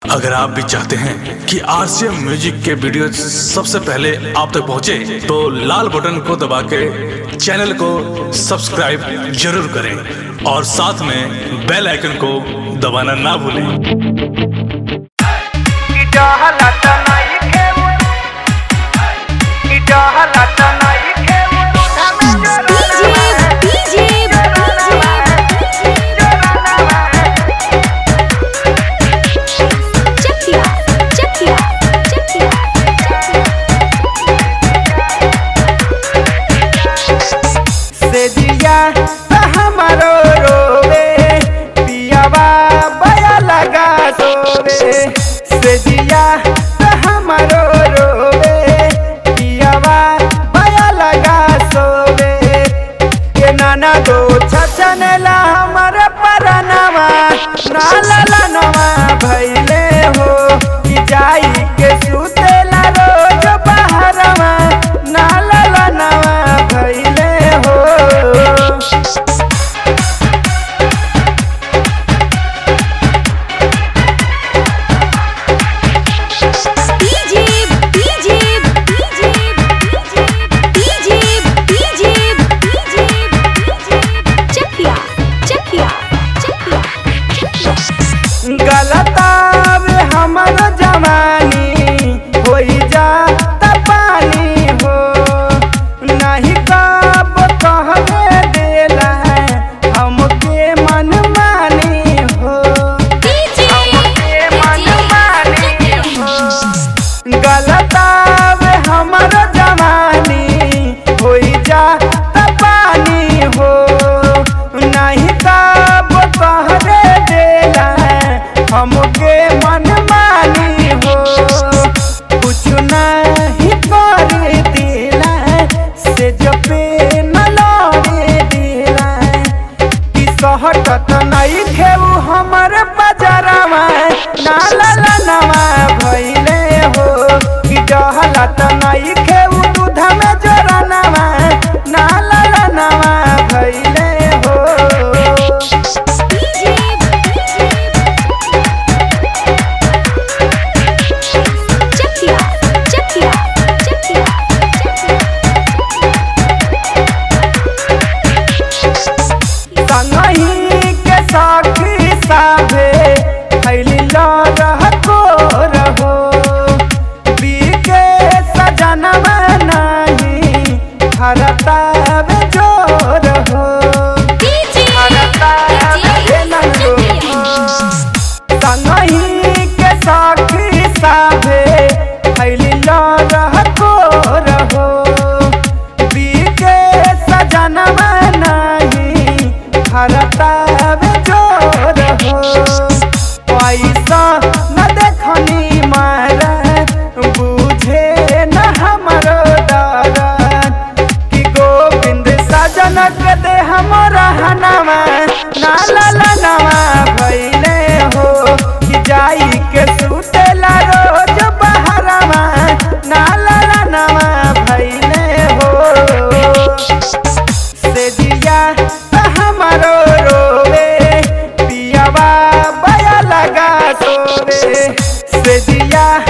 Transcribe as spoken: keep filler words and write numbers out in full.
अगर आप भी चाहते हैं कि आरसीएम म्यूजिक के वीडियो सबसे पहले आप तक पहुंचे, तो लाल बटन को दबा के चैनल को सब्सक्राइब जरूर करें और साथ में बेल आइकन को दबाना ना भूलें। हमारो रोवे पियावा बया लगा सोवे से दिया हमारो रोवे पियावा बया लगा सोवे के नाना दो छचनेला हमारे परनवा नाला नवा भइले हो कि जाई के सुतेला रोज बहरवा नाला नवा भइले हो। गलताब हमर जवानी होई जाता पानी हो नहीं कब कहवे देला हमके मन मानी हो हमके मन मानी हो। गलताब हमर जवानी होई जाता पानी हो नहीं कब कहवे देला हमके मन मानी हो कुछ नहीं कर दिला से जो पे न लौड़े दिला कि सहटत नहीं खेऊ हमर बजरवा नाला नवा भइले हो कि डहलत नहीं खेऊ दूध में जोरनवा नाला नवा भइले हो। संगही के साखी साभे खैली लहको रहो बीके सजनवा नहीं हरताब जोर हो संगही के साखी साभे खैली लहको रहो बीके सजनवा नहीं हरताब जोर हो। पैसा न देखनी मारा बुझे न हमरो दर्द कि गोविंद सजनक दे हमरा हनवा नाला नवा भइले हो कि जाई के सुतेला रोज बहरवा नाला नवा भइले हो। से दिया हमारो रोवे पियावा बया लगा सोवे से दिया